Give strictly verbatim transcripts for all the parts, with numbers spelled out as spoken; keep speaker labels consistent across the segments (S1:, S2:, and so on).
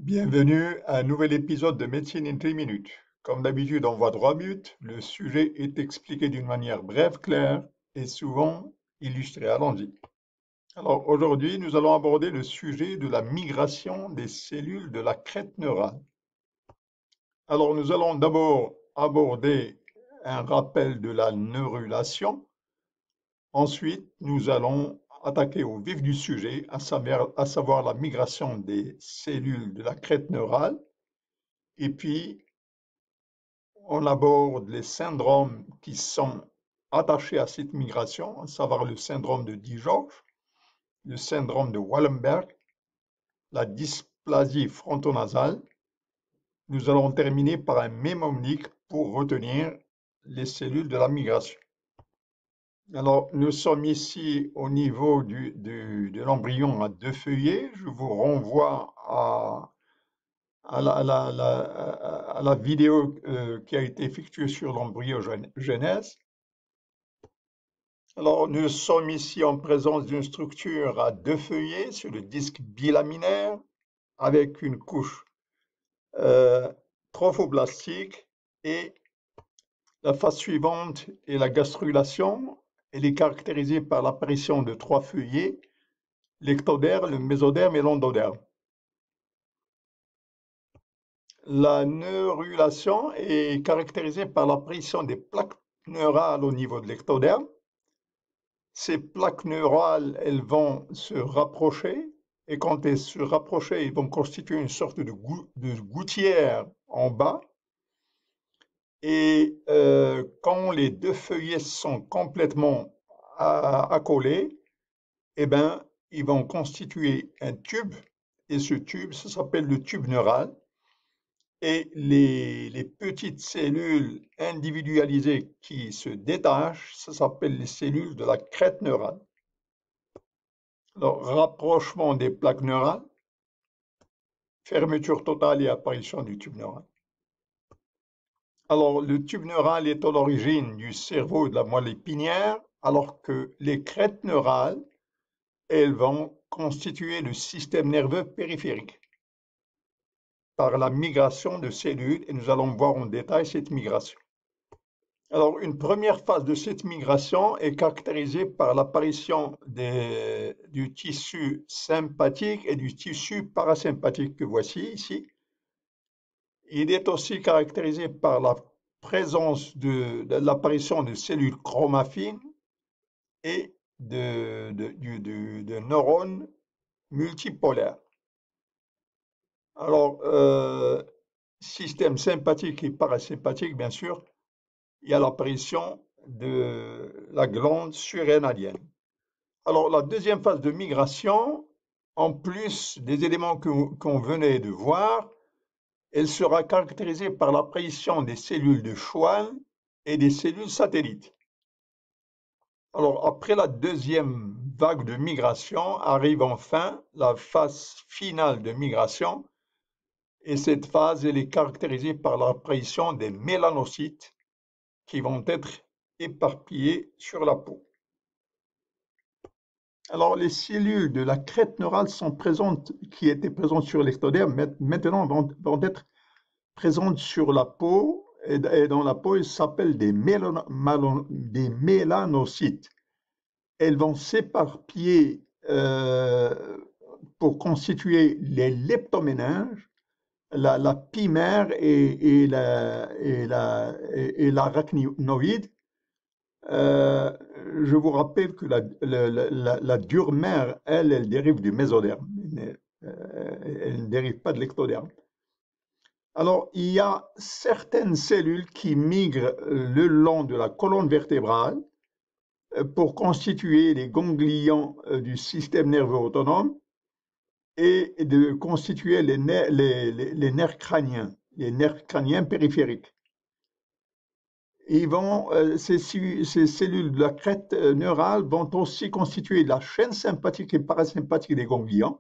S1: Bienvenue à un nouvel épisode de Médecine in trois minutes. Comme d'habitude, on voit droit but. Le sujet est expliqué d'une manière brève, claire et souvent illustrée. Allons-y. Alors aujourd'hui, nous allons aborder le sujet de la migration des cellules de la crête neurale. Alors nous allons d'abord aborder un rappel de la neurulation. Ensuite, nous allons attaquer au vif du sujet, à savoir, à savoir la migration des cellules de la crête neurale. Et puis, on aborde les syndromes qui sont attachés à cette migration, à savoir le syndrome de Dijorge, le syndrome de Wallenberg, la dysplasie frontonasale. Nous allons terminer par un mnémonique pour retenir les cellules de la migration. Alors, nous sommes ici au niveau du, du, de l'embryon à deux feuillets. Je vous renvoie à à la, à la- la- à la vidéo euh, qui a été effectuée sur l'embryogenèse. Alors, nous sommes ici en présence d'une structure à deux feuillets sur le disque bilaminaire avec une couche euh, trophoblastique et la phase suivante est la gastrulation. Elle est caractérisée par l'apparition de trois feuillets, l'ectoderme, le mésoderme et l'endoderme. La neurulation est caractérisée par l'apparition des plaques neurales au niveau de l'ectoderme. Ces plaques neurales, elles vont se rapprocher et quand elles se rapprochent, elles vont constituer une sorte de, gou de gouttière en bas. Et euh, quand les deux feuillets sont complètement accolés, eh ben, ils vont constituer un tube. Et ce tube, ça s'appelle le tube neural. Et les, les petites cellules individualisées qui se détachent, ça s'appelle les cellules de la crête neurale. Alors, rapprochement des plaques neurales, fermeture totale et apparition du tube neural. Alors, le tube neural est à l'origine du cerveau et de la moelle épinière, alors que les crêtes neurales, elles vont constituer le système nerveux périphérique par la migration de cellules, et nous allons voir en détail cette migration. Alors, une première phase de cette migration est caractérisée par l'apparition du tissu sympathique et du tissu parasympathique que voici ici. Il est aussi caractérisé par la présence de, de l'apparition de cellules chromaffines et de, de, de, de, de neurones multipolaires. Alors, euh, système sympathique et parasympathique, bien sûr, il y a l'apparition de la glande surrénalienne. Alors, la deuxième phase de migration, en plus des éléments qu'on venait de voir, elle sera caractérisée par l'apparition des cellules de Schwann et des cellules satellites. Alors, après la deuxième vague de migration, arrive enfin la phase finale de migration, et cette phase, elle est caractérisée par l'apparition des mélanocytes qui vont être éparpillés sur la peau. Alors, les cellules de la crête neurale sont présentes, qui étaient présentes sur l'ectoderme, maintenant vont, vont être présentes sur la peau, et, et dans la peau, ils s'appellent des, des mélanocytes. Elles vont s'éparpiller euh, pour constituer les leptoméninges, la, la pimère et, et l'arachnoïde. La, Euh, je vous rappelle que la, la, la, la dure mère, elle, elle dérive du mésoderme. Elle ne dérive pas de l'ectoderme. Alors, il y a certaines cellules qui migrent le long de la colonne vertébrale pour constituer les ganglions du système nerveux autonome et de constituer les nerfs, les, les, les nerfs crâniens, les nerfs crâniens périphériques. Ils vont, euh, ces, ces, cellules de la crête neurale vont aussi constituer la chaîne sympathique et parasympathique des ganglions.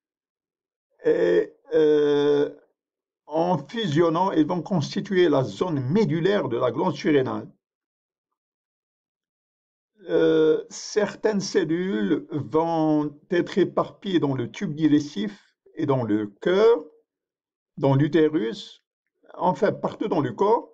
S1: Et euh, en fusionnant, ils vont constituer la zone médulaire de la glande surrénale. Euh, certaines cellules vont être éparpillées dans le tube digestif et dans le cœur, dans l'utérus, enfin partout dans le corps,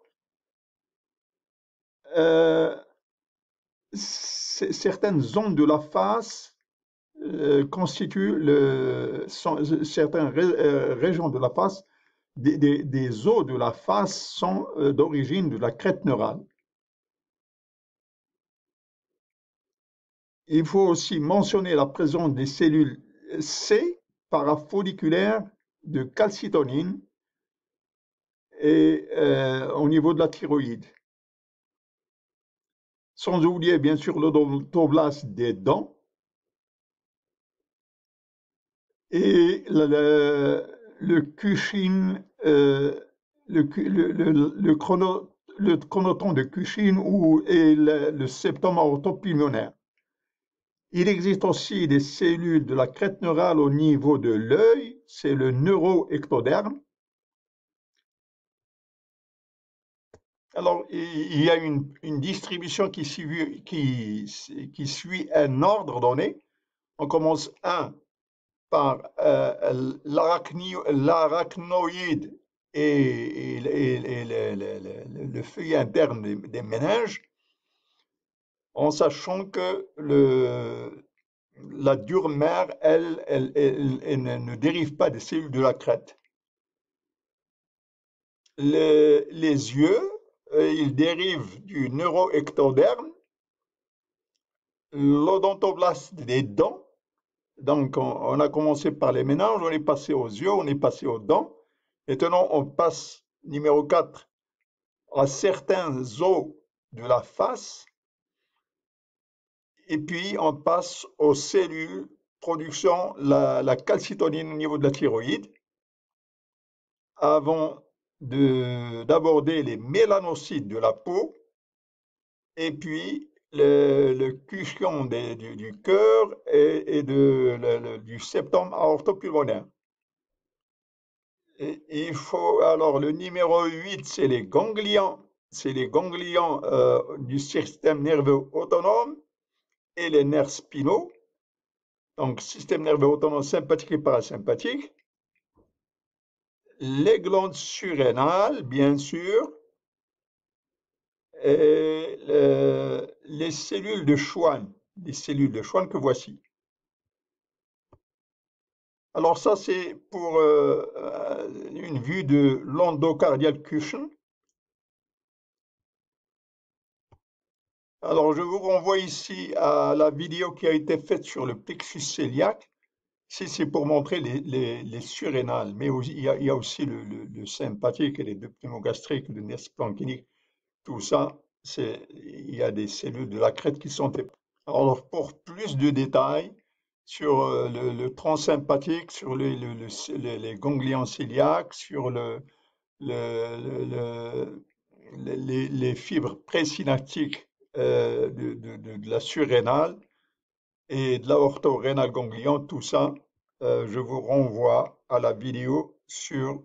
S1: euh, certaines zones de la face euh, constituent le, sont, certaines ré, euh, régions de la face, des, des, des os de la face sont euh, d'origine de la crête neurale. Il faut aussi mentionner la présence des cellules C parafolliculaires de calcitonine et euh, au niveau de la thyroïde. Sans oublier bien sûr l'odontoblaste des dents et le, le, le Cushing, euh, le, le, le, le, chrono, le chronoton de Cushing ou, et le, le septum aortopulmonaire. Il existe aussi des cellules de la crête neurale au niveau de l'œil, c'est le neuroectoderme. Alors, il y a une, une distribution qui suit, qui, qui suit un ordre donné. On commence un par euh, l'arachnoïde et, et, et, et le, le, le, le feuillet interne des, des méninges, en sachant que le, la dure mère, elle, elle, elle, elle ne dérive pas des cellules de la crête. Les, les yeux, euh, ils dérivent du neuroectoderme, l'odontoblaste des dents. Donc, on, on a commencé par les méninges, on est passé aux yeux, on est passé aux dents. Maintenant, on passe, numéro quatre, à certains os de la face. Et puis, on passe aux cellules production la, la calcitonine au niveau de la thyroïde. Avant d'aborder les mélanocytes de la peau, et puis le, le cushion des, du, du cœur et, et de, le, le, du septum aortopulmonaire. Et il faut, alors le numéro huit, c'est les ganglions, c'est les ganglions euh, du système nerveux autonome et les nerfs spinaux. Donc, système nerveux autonome sympathique et parasympathique. Les glandes surrénales, bien sûr, et le, les cellules de Schwann, les cellules de Schwann que voici. Alors ça, c'est pour euh, une vue de l'endocardial cushion. Alors, je vous renvoie ici à la vidéo qui a été faite sur le plexus cœliaque. Ici, c'est pour montrer les, les, les surrénales, mais aussi, il, y a, il y a aussi le, le, le sympathique et les deux pneumogastriques, le nerf splanchnique. Tout ça, c'est, il y a des cellules de la crête qui sont... Alors, pour plus de détails sur euh, le, le tronc sympathique, sur le, le, le, les, les ganglions cœliaques, sur le, le, le, les, les fibres présynaptiques euh, de, de, de, de la surrénale et de l'aortorénal ganglion, tout ça, euh, je vous renvoie à la vidéo sur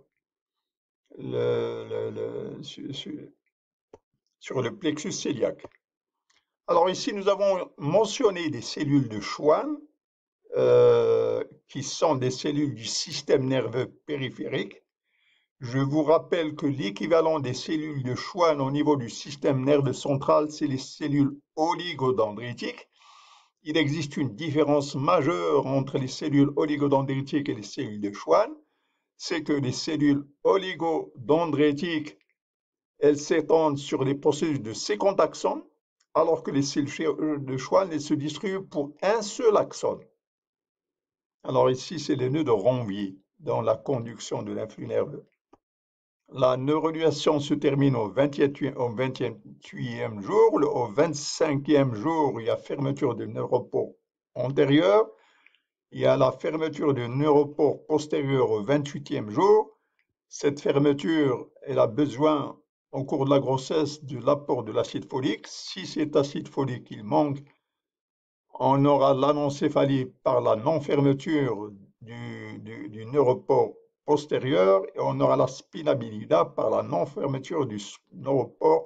S1: le, le, le sur, sur, sur le plexus cœliaque. Alors ici, nous avons mentionné des cellules de Schwann, euh, qui sont des cellules du système nerveux périphérique. Je vous rappelle que l'équivalent des cellules de Schwann au niveau du système nerveux central, c'est les cellules oligodendritiques. Il existe une différence majeure entre les cellules oligodendritiques et les cellules de Schwann. C'est que les cellules oligodendritiques, elles s'étendent sur les processus de cinquante axones, alors que les cellules de Schwann, elles se distribuent pour un seul axone. Alors ici, c'est les nœuds de Ranvier dans la conduction de l'influx nerveux. La neurulation se termine au vingt-huitième jour. Au vingt-cinquième jour, il y a fermeture du neuropore antérieur. Il y a la fermeture du neuropore postérieur au vingt-huitième jour. Cette fermeture, elle a besoin, au cours de la grossesse, de l'apport de l'acide folique. Si cet acide folique, il manque, on aura l'anencéphalie par la non-fermeture du, du, du neuropore postérieur et on aura la spina bifida par la non-fermeture du neuropore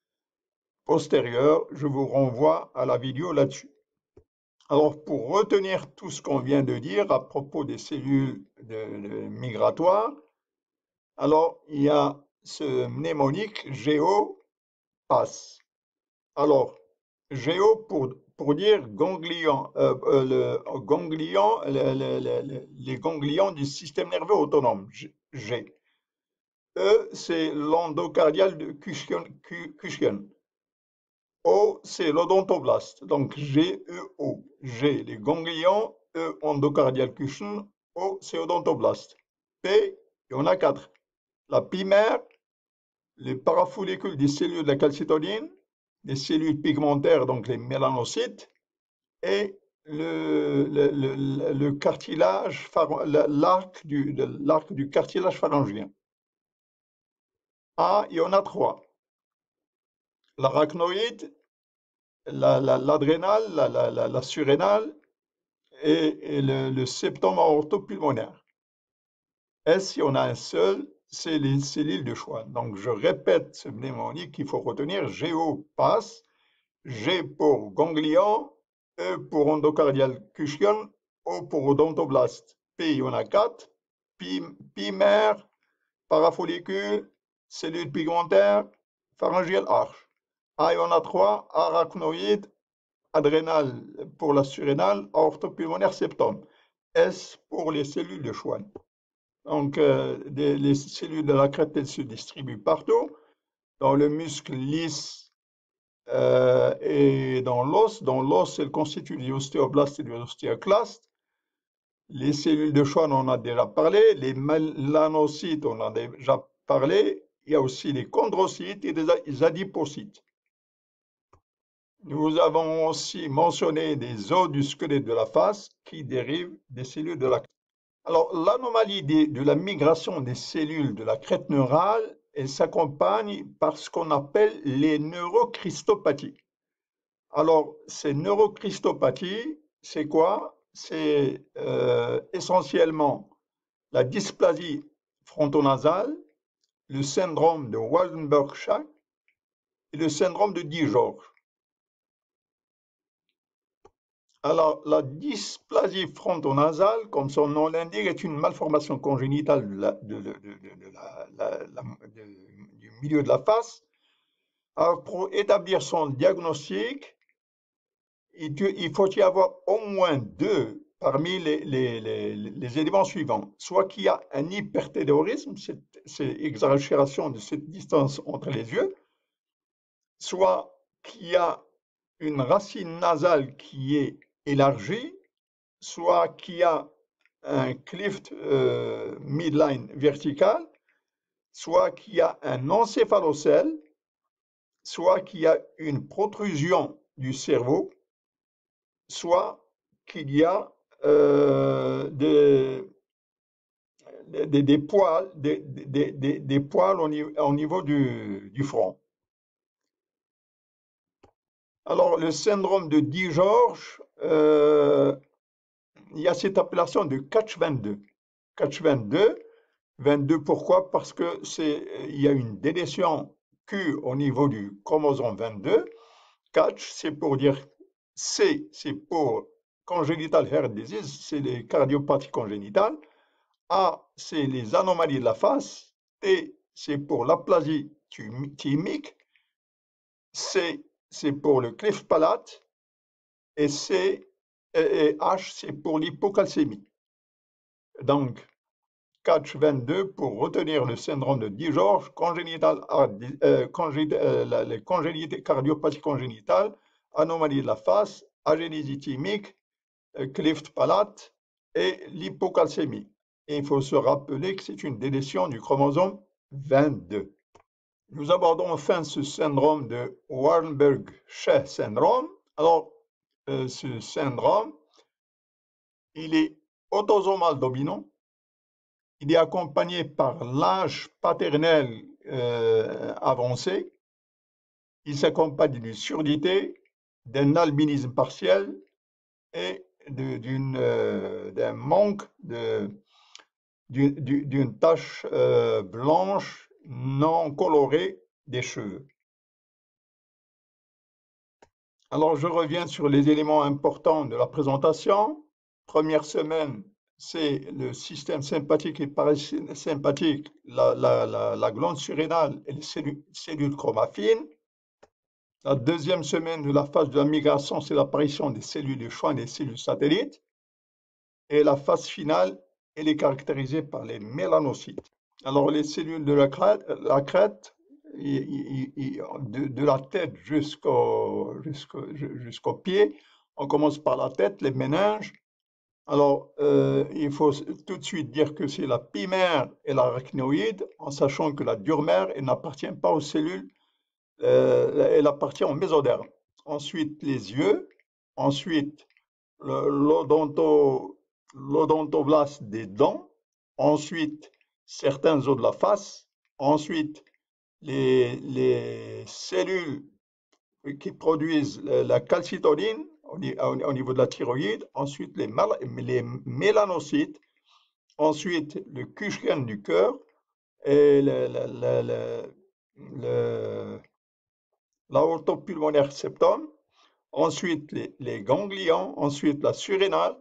S1: postérieur. Je vous renvoie à la vidéo là-dessus. Alors, pour retenir tout ce qu'on vient de dire à propos des cellules de, de migratoires, Alors, il y a ce mnémonique géo passe. Alors, géo pour, pour dire ganglion, euh, euh, le ganglion, le- le- le- le- les ganglions du système nerveux autonome, G. G. E, c'est l'endocardial de Cushing. Cu- Cushing. O, c'est l'odontoblaste. Donc G, E, O. G, les ganglions. E, endocardial Cushing. O, c'est odontoblaste. P, il y en a quatre. La pimère, les parafollicules des cellules de la calcitonin, les cellules pigmentaires, donc les mélanocytes, et le, le, le- le cartilage, phara- la- l'arc du, de- l'arc du cartilage pharyngien. Ah, il y en a trois. L'arachnoïde, la, la- l'adrénale, la, la, la- la surrénale et, et le, le septum aortopulmonaire. S, il y en a un seul, c'est les cellules de Schwann. Donc je répète ce mnémonique qu'il faut retenir, Géo passe, G pour ganglion, E pour endocardial Cushing, O pour odontoblaste. P, il y en a quatre, pimère, parafollicule, cellules pigmentaires, pharyngeal arche. A, il y en a trois, arachnoïde, adrénale pour la surrénale, aortopulmonaire septum. S pour les cellules de Schwann. Donc, euh, des- les cellules de la crête, elles se distribuent partout, dans le muscle lisse euh, et dans l'os. Dans l'os, elles constituent des ostéoblastes et des ostéoclastes. Les cellules de Schwann, on en a déjà parlé. Les mélanocytes, on en a déjà parlé. Il y a aussi les chondrocytes et les adipocytes. Nous avons aussi mentionné des os du squelette de la face qui dérivent des cellules de la crête. Alors, l'anomalie des- de la migration des cellules de la crête neurale, elle s'accompagne par ce qu'on appelle les neurocristopathies. Alors, ces neurocristopathies, c'est quoi? C'est euh, essentiellement la dysplasie frontonasale, le syndrome de Waldenberg-Schach et le syndrome de Guy-Georges. Alors, la dysplasie frontonasale, comme son nom l'indique, est une malformation congénitale de la- de- de- de- de la- la- la- de- du milieu de la face. Alors, pour établir son diagnostic, il, il faut y avoir au moins deux parmi les, les- les- les éléments suivants. Soit qu'il y a un hypertéléorisme, c'est c'est exagération de cette distance entre les yeux, soit qu'il y a une racine nasale qui est élargie, soit qu'il y a un cleft euh, midline vertical, soit qu'il y a un encéphalocèle, soit qu'il y a une protrusion du cerveau, soit qu'il y a euh, des, des, des, poils, des, des, des, des poils au, niveau, au niveau du, du front. Alors, le syndrome de Guy-Georges, euh, il y a cette appellation de catch vingt-deux. catch vingt-deux, vingt-deux pourquoi? Parce que c'est, il y a une délétion Q au niveau du chromosome vingt-deux. Catch, c'est pour dire C, c'est pour congenital heart disease, c'est les cardiopathies congénitales. A, c'est les anomalies de la face. T, c'est pour l'aplasie thymique. C, c'est pour le cleft palate. Et C, et H, c'est pour l'hypocalcémie. Donc, catch vingt-deux pour retenir le syndrome de Guy-Georges, congénital, euh, congé, euh, les congénités, cardiopathies congénitales, anomalie de la face, agénésie thymique, euh, cleft palate et l'hypocalcémie. Et il faut se rappeler que c'est une délétion du chromosome vingt-deux. Nous abordons enfin ce syndrome de Waldenberg-Schach syndrome. Alors, euh, ce syndrome, il est autosomal dominant. Il est accompagné par l'âge paternel euh, avancé. Il s'accompagne d'une surdité, d'un albinisme partiel et d'une, euh, d'un manque de, d'une tache euh, blanche non colorée des cheveux. Alors, je reviens sur les éléments importants de la présentation. Première semaine, c'est le système sympathique et parasympathique, la, la, la, la glande surrénale et les cellules, cellules chromaffines. La deuxième semaine de la phase de la migration, c'est l'apparition des cellules de Schwann et des cellules satellites. Et la phase finale, elle est caractérisée par les mélanocytes. Alors, les cellules de la crête, la crête il- il- il- de, de la tête jusqu'au jusqu'au jusqu'au pied, on commence par la tête, les méninges. Alors, euh, il faut tout de suite dire que c'est la pimère et l'arachnoïde, en sachant que la durmère, elle n'appartient pas aux cellules, euh, elle appartient au mésoderme. Ensuite, les yeux. Ensuite, le- l'odonto, l'odontoblaste des dents. Ensuite, certains os de la face. Ensuite, les, les cellules qui produisent la la calcitonin au, ni- au- au niveau de la thyroïde. Ensuite, les, mal- les mélanocytes. Ensuite, le Kuchen du cœur et le, le, le, le- le- l'aortopulmonaire septum. Ensuite, les, les ganglions. Ensuite, la surrénale.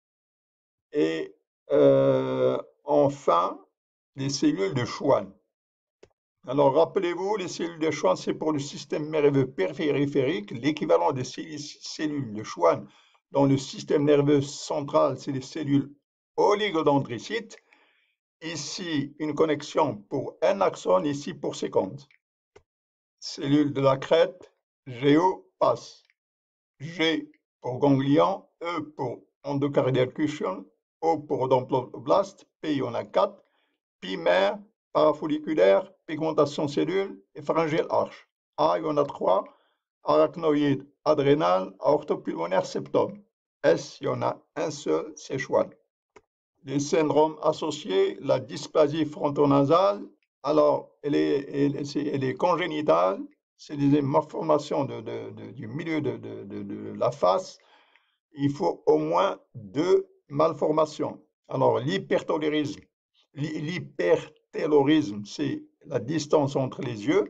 S1: Et euh, enfin, les cellules de Schwann. Alors, rappelez-vous, les cellules de Schwann, c'est pour le système nerveux périphérique. L'équivalent des cellules de Schwann dans le système nerveux central, c'est les cellules oligodendrocytes. Ici, une connexion pour un axone, ici pour séquence. Cellules de la crête, géopasse. G pour ganglion, E pour endocardial cushion, O pour odontoblaste, P il y en a quatre, primaire, parafolliculaire, pigmentation cellule et pharyngéale arche. A il y en a trois, arachnoïde, adrénal, aortopulmonaire septum. S il y en a un seul, c'est Schwann. Les syndromes associés, la dysplasie frontonasale, alors elle est, elle, elle est congénitale, c'est des malformations de, de, de, du milieu de, de la face. Il faut au moins deux malformations. Alors l'hypertaylorisme, l'hypertaylorisme, c'est la distance entre les yeux.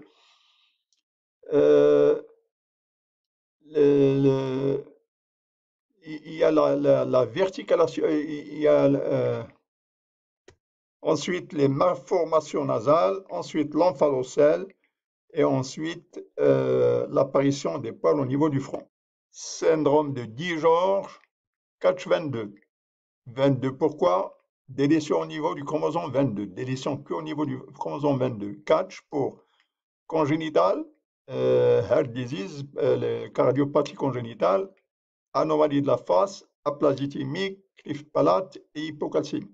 S1: Euh, le, le, il y a la, la, la verticalisation, il y a euh, ensuite les malformations nasales, ensuite l'omphalocèle et ensuite euh, l'apparition des poils au niveau du front. Syndrome de Guy-Georges, Catch vingt-deux. vingt-deux, pourquoi? Délétion au niveau du chromosome vingt-deux. Délétion qu'au niveau du chromosome vingt-deux. Catch pour congénital, euh, heart disease, euh, cardiopathie congénitale, anomalie de la face, aplasie thymique, cleft palate et hypocalcémie.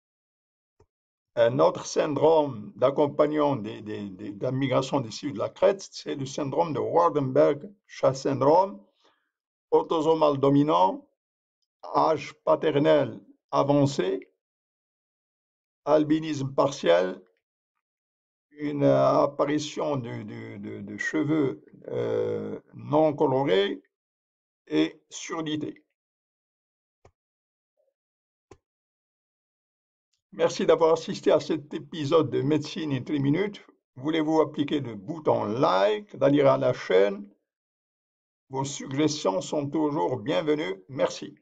S1: Un autre syndrome d'accompagnant de la migration des cellules de la crête, c'est le syndrome de Waardenburg-Chasse syndrome, autosomal dominant, âge paternel avancé, albinisme partiel, une apparition de, de, de, de cheveux euh, non colorés et surdité. Merci d'avoir assisté à cet épisode de Médecine en trois minutes. Voulez-vous appliquer le bouton like, d'aller à la chaîne? Vos suggestions sont toujours bienvenues. Merci.